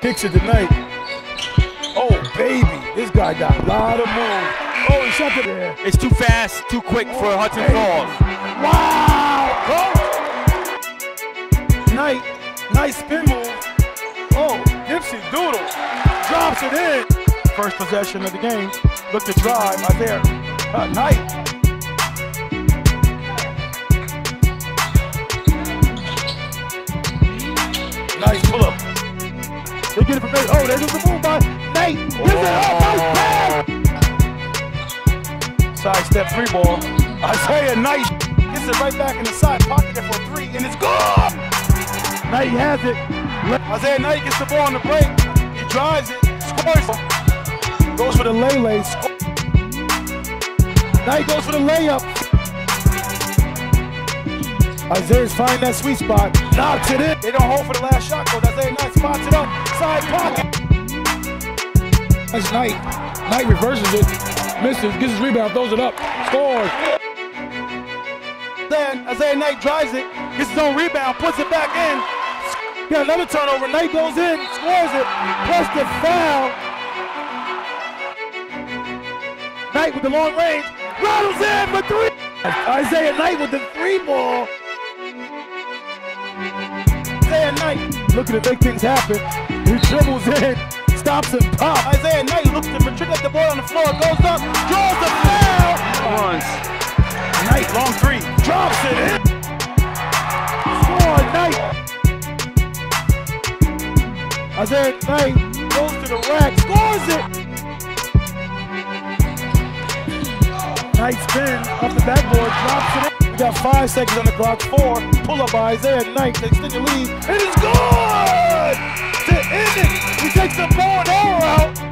Kicks it tonight. Oh, baby. This guy got a lot of moves. Oh, he shot it there. It's too fast, too quick for Hudson Falls. Wow! Oh. Nice spin move. Oh, Dipsy Doodle drops it in. First possession of the game. Look to drive right there. Knight. Nice pull up. They get it from Nate. Oh, there's the move by Nate. Gives it up. Nice pass. Side step 3 ball. Isaiah Knight gets it right back in the side pocket there for 3, and it's good. Knight has it. Isaiah Knight gets the ball on the break. He drives it, scores. Goes for the lay. Knight goes for the layup. Isaiah's finding that sweet spot. Knocks it in. They don't hold for the last shot, though. Isaiah Knight spots it up. Side pocket. That's Knight. Knight reverses it. Misses. Gets his rebound. Throws it up. Scores. Then Isaiah Knight drives it. Gets his own rebound. Puts it back in. Got another turnover. Knight goes in. Scores it. Plus the foul. Knight with the long range. Rattles in for 3. Isaiah Knight with the 3 ball. Isaiah Knight looking to make things happen. He dribbles in, stops and pops. Isaiah Knight looks to retrieve the ball on the floor, goes up, draws the foul. Runs. Knight, long 3, drops it in. Score, Knight. Isaiah Knight goes to the rack, scores it. Knight spin off the backboard, drops it in. We got 5 seconds on the clock, 4. Pull up by Isaiah Knight to extend the lead. It is good! To end it, he takes the ball and arrow out.